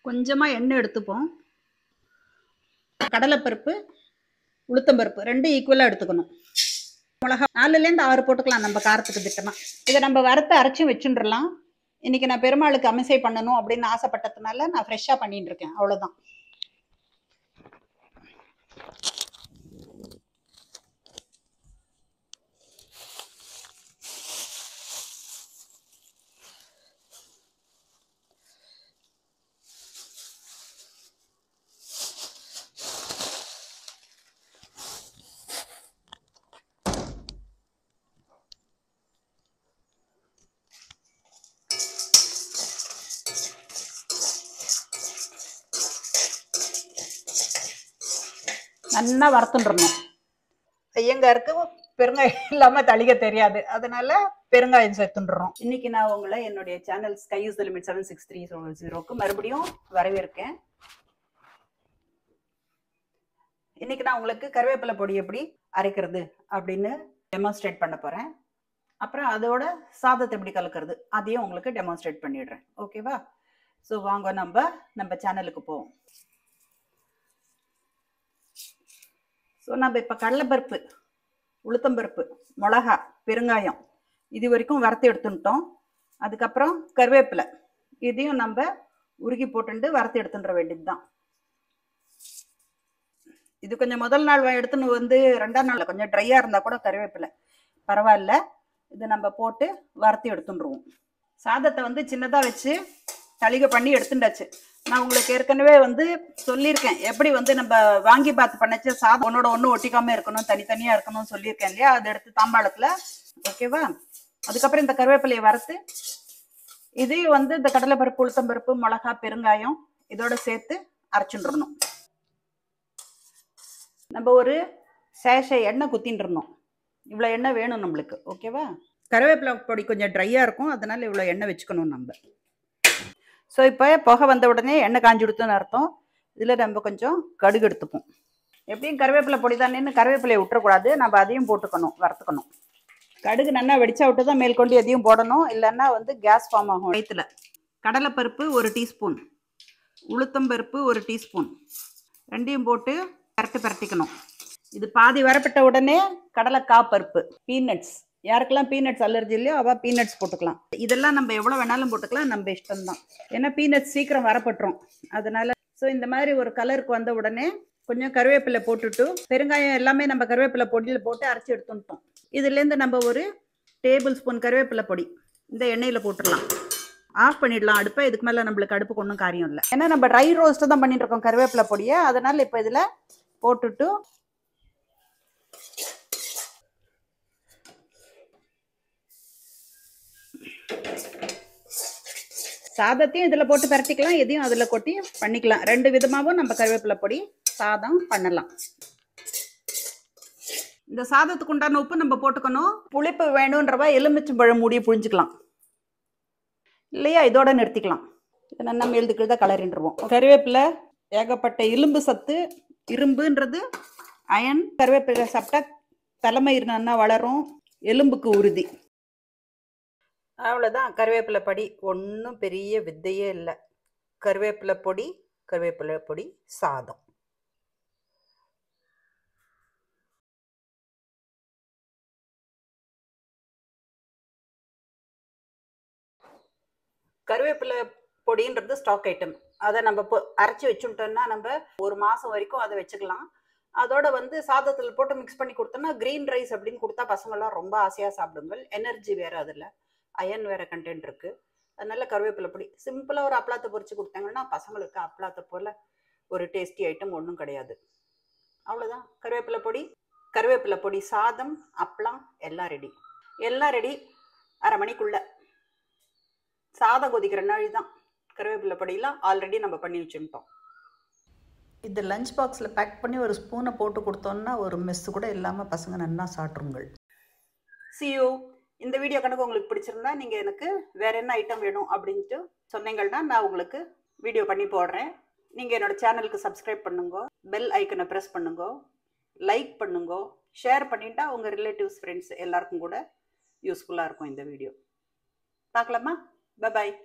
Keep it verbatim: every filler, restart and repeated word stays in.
கொஞ்சமாக எண்ணெய் எடுத்துப்போம். கடலைப்பருப்பு, உளுத்தம்பருப்பு ரெண்டும் ஈக்குவலாக எடுத்துக்கணும். மிளகா நாலுலேருந்து ஆறு போட்டுக்கலாம் நம்ம காரத்துக்கு திட்டமாக. இதை நம்ம வறுத்து அரைச்சி வச்சுட்டுலாம். இன்றைக்கி நான் பெருமாளுக்கு அமிசை பண்ணணும் அப்படின்னு ஆசைப்பட்டதுனால நான் ஃப்ரெஷ்ஷாக பண்ணிட்டு இருக்கேன். அவ்வளோதான். நல்லா வறுத்துட்டுறணும். ஐயங்காருக்கு பெருங்காயம் இல்லாமல் தளிக்க தெரியாது, அதனால பெருங்காயம் சேர்த்துட்டுறோம். இன்னைக்கு நான் உங்களை என்னுடைய channel sky is the limit seven six three ஜீரோக்கு மறுபடியும் வரவேற்கேன். இன்னைக்கு நான் உங்களுக்கு கருவேப்பிலை பொடி எப்படி அரைக்கிறது அப்படின்னு டெமான்ஸ்ட்ரேட் பண்ண போறேன். அப்புறம் அதோட சாதத்தை எப்படி கலக்கிறது அதையும் உங்களுக்கு டெமான்ஸ்ட்ரேட் பண்ணிடுறேன். ஓகேவா? ஸோ வாங்க நம்ம நம்ம சேனலுக்கு போவோம். ஸோ நம்ம இப்போ கடலைப்பருப்பு, உளுத்தம்பருப்பு, மிளகா, பெருங்காயம் இது வரைக்கும் வறுத்து எடுத்துட்டோம். அதுக்கப்புறம் கருவேப்பிலை இதையும் நம்ம உருகி போட்டுட்டு வறுத்து எடுத்துன்ற வேண்டியது தான். இது கொஞ்சம் முதல் நாள் எடுத்துன்னு வந்து ரெண்டாம் நாள் கொஞ்சம் ட்ரையாக இருந்தால் கூட கருவேப்பிலை பரவாயில்ல, இது நம்ம போட்டு வறுத்து எடுத்துட்டுருவோம். சாதத்தை வந்து சின்னதாக வச்சு தளிகை பண்ணி எடுத்துட்டாச்சு. நான் உங்களுக்கு ஏற்கனவே வந்து சொல்லியிருக்கேன் எப்படி வந்து நம்ம வாங்கி பார்த்து பண்ணச்சு சாதம் ஒன்னோட ஒன்று ஒட்டிக்காமல் இருக்கணும், தனித்தனியாக இருக்கணும்னு சொல்லியிருக்கேன் இல்லையா? அதை எடுத்து தாம்பாளத்தில். ஓகேவா? அதுக்கப்புறம் இந்த கருவேப்பிலையை வறுத்து இதையும் வந்து இந்த கடலைப்பருப்பு, உளுத்தம்பருப்பு, மிளகா, பெருங்காயம் இதோட சேர்த்து அரைச்சுட்டுறணும். நம்ம ஒரு சேஷை எண்ணெய் குத்தின்ட்டுறணும். இவ்வளோ எண்ணெய் வேணும் நம்மளுக்கு. ஓகேவா? கருவேப்பிலை பொடி கொஞ்சம் ட்ரையாக இருக்கும், அதனால இவ்வளோ எண்ணெய் வச்சுக்கணும் நம்ம. ஸோ இப்போ புகை வந்த உடனே எண்ணெய் காஞ்சி கொடுத்துன்னு அர்த்தம். இதில் நம்ம கொஞ்சம் கடுகு எடுத்துப்போம். எப்படியும் கருவேப்பிலை பொடி தானேன்னு கருவேப்பிலையை விட்டுறக்கூடாது, நம்ம அதையும் போட்டுக்கணும், வறுத்துக்கணும். கடுகு நல்லா வெடிச்சா விட்டு தான் மேல் கொண்டு எதையும் போடணும், இல்லைன்னா வந்து கேஸ் ஃபார்ம் ஆகும் வயிற்றுல. கடலைப்பருப்பு ஒரு டீஸ்பூன், உளுத்தம்பருப்பு ஒரு டீஸ்பூன் ரெண்டையும் போட்டு பரட்டி பரட்டிக்கணும். இது பாதி வரப்பட்ட உடனே கடலைக்காய் பருப்பு, பீனட்ஸ், யாருக்கெல்லாம் பீனட்ஸ் அலர்ஜி இல்லையோ அவள் பீனட்ஸ் போட்டுக்கலாம். இதெல்லாம் நம்ம எவ்வளோ வேணாலும் போட்டுக்கலாம், நம்ம இஷ்டம்தான். ஏன்னா பீனட்ஸ் சீக்கிரம் வரப்பட்டுரும், அதனால. ஸோ இந்த மாதிரி ஒரு கலருக்கு வந்த உடனே கொஞ்சம் கருவேப்பிலை போட்டுட்டு பெருங்காயம் எல்லாமே நம்ம கருவேப்பிலை பொடியில் போட்டு அரைச்சி எடுத்துட்டோம். இதுலேருந்து நம்ம ஒரு டேபிள் ஸ்பூன் கருவேப்பிலை பொடி இந்த எண்ணெயில் போட்டுடலாம். ஆஃப் பண்ணிடலாம் அடுப்பை. இதுக்கு மேலே நம்மளுக்கு அடுப்புக்கு ஒன்றும் காரியம் இல்லை, ஏன்னா நம்ம ட்ரை ரோஸ்ட்டு தான் பண்ணிட்டு இருக்கோம் கருவேப்பிலை பொடியை. அதனால் இப்போ இதில் போட்டுட்டு சாதத்தையும் இதில் போட்டு பரட்டிக்கலாம், எதையும் அதில் கொட்டி பண்ணிக்கலாம். ரெண்டு விதமாகவும் நம்ம கருவேப்பிலை பொடி சாதம் பண்ணலாம். இந்த சாதத்துக்கு உண்டான உப்பு நம்ம போட்டுக்கணும். புளிப்பு வேணுன்றவா எலுமிச்சம்பழம் மூடியை புழிஞ்சிக்கலாம், இல்லையா இதோட நிறுத்திக்கலாம். இதை நல்லா மேல்துக்கு தான் கலரின்றுவோம். கருவேப்பிலை ஏகப்பட்ட இரும்பு சத்து, இரும்புன்றது அயன். கருவேப்பிலை சாப்பிட்டா தலைமயிர் நல்லா வளரும், எலும்புக்கு உறுதி. அவ்வளோதான். கருவேப்பிலை பொடி ஒன்றும் பெரிய வித்தையே இல்லை. கருவேப்பிலை பொடி, கருவேப்பிலை பொடி சாதம். கருவேப்பிலை பொடின்றது ஸ்டாக் ஐட்டம். அதை நம்ம இப்போ அரைச்சி வச்சுட்டோம்னா நம்ம ஒரு மாதம் வரைக்கும் அதை வச்சுக்கலாம். அதோட வந்து சாதத்தில் போட்டு மிக்ஸ் பண்ணி கொடுத்தோம்னா க்ரீன் ரைஸ் அப்படின்னு கொடுத்தா பசங்கள்லாம் ரொம்ப ஆசையாக சாப்பிடுங்கள். எனர்ஜி வேறு, அதில் அயன் வேறு கண்டென்ட் இருக்குது. அதனால கருவேப்பிலை பொடி சிம்பிளாக ஒரு அப்பளத்தை பொரிச்சு கொடுத்தாங்கன்னா பசங்களுக்கு அப்பளத்தை போல் ஒரு டேஸ்டி ஐட்டம் ஒன்றும் கிடையாது. அவ்வளோதான். கருவேப்பிலை பொடி, கருவேப்பிலை பொடி சாதம், அப்பளம் எல்லாம் ரெடி. எல்லாம் ரெடி. அரை மணிக்குள்ளே சாதம் கொதிக்கிற நாள் தான். கருவேப்பிலை பொடியெலாம் ஆல்ரெடி நம்ம பண்ணி வச்சுட்டோம். இது லஞ்ச் பாக்ஸில் பேக் பண்ணி ஒரு ஸ்பூனை போட்டு கொடுத்தோன்னா ஒரு மெஸ்ஸு கூட இல்லாமல் பசங்க நல்லா சாப்பிட்ருங்கள். See you. இந்த வீடியோ கணக்கு உங்களுக்கு பிடிச்சிருந்தா நீங்கள் எனக்கு வேறு என்ன ஐட்டம் வேணும் அப்படின்ட்டு சொன்னீங்கன்னா நான் உங்களுக்கு வீடியோ பண்ணி போடுறேன். நீங்கள் என்னோடய சேனலுக்கு சப்ஸ்கிரைப் பண்ணுங்க, பெல் ஐக்கனை ப்ரெஸ் பண்ணுங்க, லைக் பண்ணுங்க, ஷேர் பண்ணிட்டா உங்கள் ரிலேட்டிவ்ஸ், ஃப்ரெண்ட்ஸ் எல்லாருக்கும் கூட யூஸ்ஃபுல்லாக இருக்கும் இந்த வீடியோ. பார்க்கலாமா? பை பாய்.